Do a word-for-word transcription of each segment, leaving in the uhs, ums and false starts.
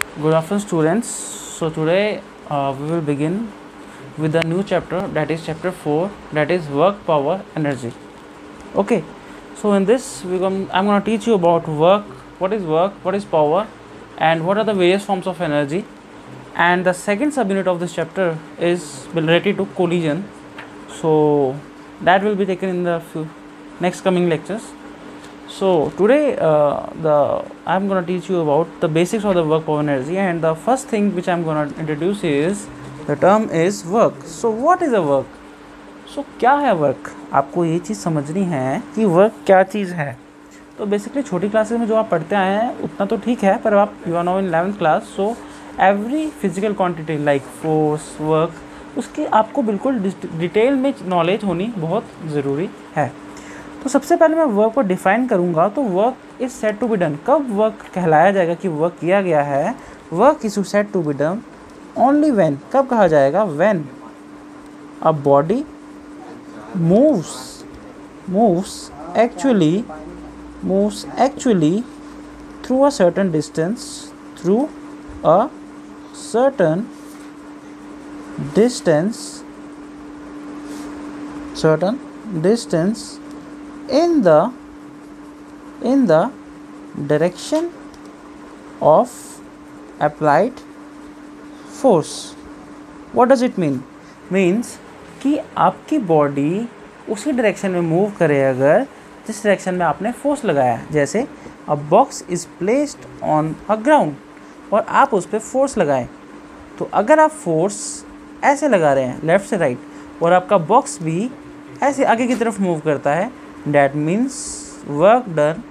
Good afternoon, students. So today uh, we will begin with a new chapter, that is chapter four, that is work, power, energy. Okay. So in this we come, I'm going to teach you about work, what is work, what is power, and what are the various forms of energy. And the second subunit of this chapter is related to collision. So that will be taken in the few next coming lectures. So today uh, the I'm going to teach you about the basics of the work, power, energy, and the first thing which I'm going to introduce is the term is work. So what is a work? So क्या है work? आपको ये चीज़ समझनी है कि work क्या चीज़ है. तो बेसिकली छोटी क्लासेस में जो आप पढ़ते आए हैं उतना तो ठीक है, पर आप you are now in eleventh class, so every physical quantity like force, work, उसकी आपको बिल्कुल डिटेल में नॉलेज होनी बहुत ज़रूरी है. तो सबसे पहले मैं वर्क को डिफाइन करूंगा. तो work is said to be done. कब वर्क कहलाया जाएगा कि वर्क किया गया है? Work is said to be done only when. कब कहा जाएगा? When a body moves moves actually moves actually through a certain distance through a certain distance certain distance in the in the direction of applied force. What does it mean? Means कि आपकी body उसी direction में move करे अगर जिस direction में आपने force लगाया है. जैसे a box is placed on a ground और आप उस पर फोर्स लगाएं, तो अगर आप फोर्स ऐसे लगा रहे हैं लेफ़्ट से राइट और आपका बॉक्स भी ऐसे आगे की तरफ मूव करता है, डैट मीन्स वर्क डन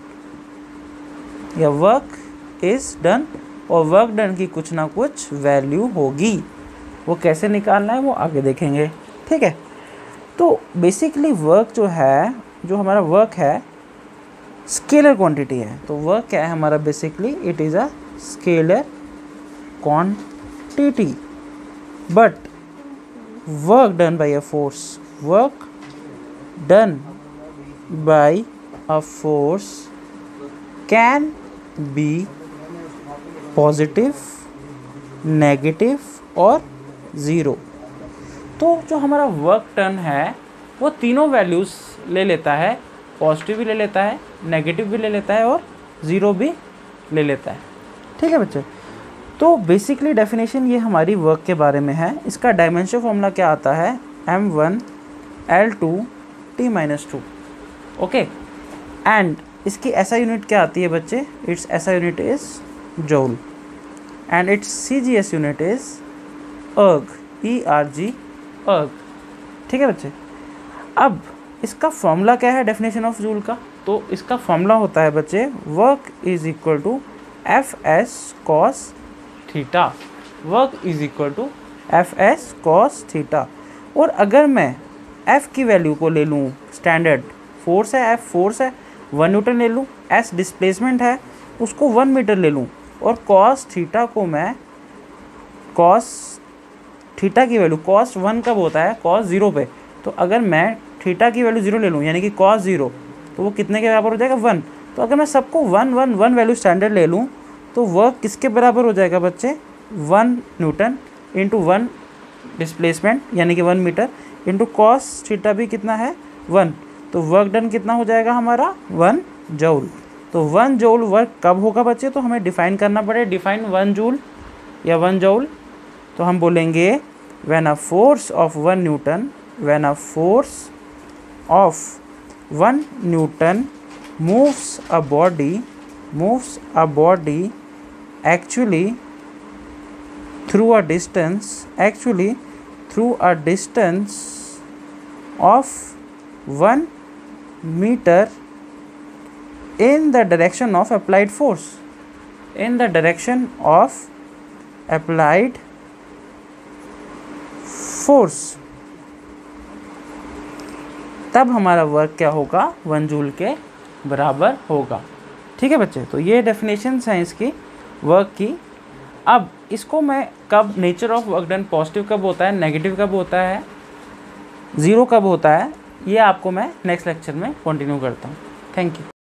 या वर्क इज़ डन. और वर्क डन की कुछ ना कुछ वैल्यू होगी. वो कैसे निकालना है वो आगे देखेंगे. ठीक है. तो बेसिकली वर्क जो है, जो हमारा वर्क है, स्केलर क्वांटिटी है. तो वर्क क्या है हमारा? Basically it is a scalar quantity. But work done by a force work done by a force can be positive, negative और ज़ीरो. तो जो हमारा वर्क डन है वो तीनों वैल्यूज़ ले लेता है. पॉजिटिव भी ले लेता है, नेगेटिव भी ले लेता है और ज़ीरो भी ले लेता है. ठीक है बच्चे. तो बेसिकली डेफिनेशन ये हमारी वर्क के बारे में है. इसका डायमेंशन फॉर्मूला क्या आता है? M one L two T minus two. Okay. And इसकी एसआई यूनिट क्या आती है बच्चे? Its SI unit is joule and its CGS unit is erg, E R G, अर्ग. ठीक है बच्चे. अब इसका फॉर्मूला क्या है डेफिनेशन ऑफ जूल का? तो इसका फॉर्मूला होता है बच्चे, work is equal to F S cos theta. Work is equal to F S cos theta. और अगर मैं एफ की वैल्यू को ले लूँ, स्टैंडर्ड फोर्स है, एफ फोर्स है, वन न्यूटन ले लूँ, एस डिस्प्लेसमेंट है, उसको वन मीटर ले लूँ, और कॉस थीटा को मैं कॉस थीटा की वैल्यू, कॉस वन कब होता है? कॉस ज़ीरो पे. तो अगर मैं थीटा की वैल्यू ज़ीरो ले लूँ यानी कि कॉस ज़ीरो, तो वो कितने के बराबर हो जाएगा? वन. तो अगर मैं सबको one one one value standard ले लूँ तो वर्क किसके बराबर हो जाएगा बच्चे? One newton into one displacement यानी कि one metre into cos theta भी कितना है? वन. तो वर्क डन कितना हो जाएगा हमारा? One joule. तो वन जूल वर्क कब होगा बच्चे? तो हमें डिफाइन करना पड़े. डिफाइन वन जूल या वन जूल. तो हम बोलेंगे when a force of one newton when a force of one newton moves a body moves a body actually through a distance actually through a distance of one meter in the direction of applied force in the direction of applied force. तब हमारा work क्या होगा? One joule के बराबर होगा. ठीक है बच्चे. तो ये डेफिनेशंस हैं इसकी वर्क की. अब इसको मैं कब, nature of work done positive कब होता है, नेगेटिव कब होता है, ज़ीरो कब होता है, ये आपको मैं नेक्स्ट लेक्चर में कंटिन्यू करता हूँ. Thank you.